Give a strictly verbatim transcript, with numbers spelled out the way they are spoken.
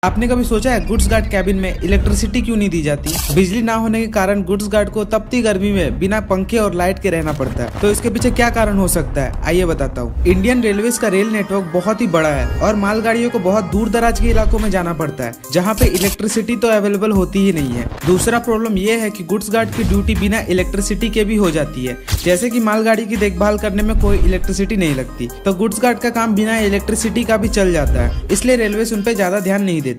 आपने कभी सोचा है गुड्स गार्ड कैबिन में इलेक्ट्रिसिटी क्यों नहीं दी जाती? बिजली ना होने के कारण गुड्स गार्ड को तपती गर्मी में बिना पंखे और लाइट के रहना पड़ता है। तो इसके पीछे क्या कारण हो सकता है, आइए बताता हूँ। इंडियन रेलवेज का रेल नेटवर्क बहुत ही बड़ा है और मालगाड़ियों को बहुत दूर दराज के इलाकों में जाना पड़ता है, जहाँ पे इलेक्ट्रिसिटी तो अवेलेबल होती ही नहीं है। दूसरा प्रॉब्लम ये है कि गुड्स गार्ड की ड्यूटी बिना इलेक्ट्रिसिटी के भी हो जाती है, जैसे कि मालगाड़ी की देखभाल करने में कोई इलेक्ट्रिसिटी नहीं लगती, तो गुड्स गार्ड का काम बिना इलेक्ट्रिसिटी का भी चल जाता है, इसलिए रेलवे उन पे ज्यादा ध्यान नहीं देती।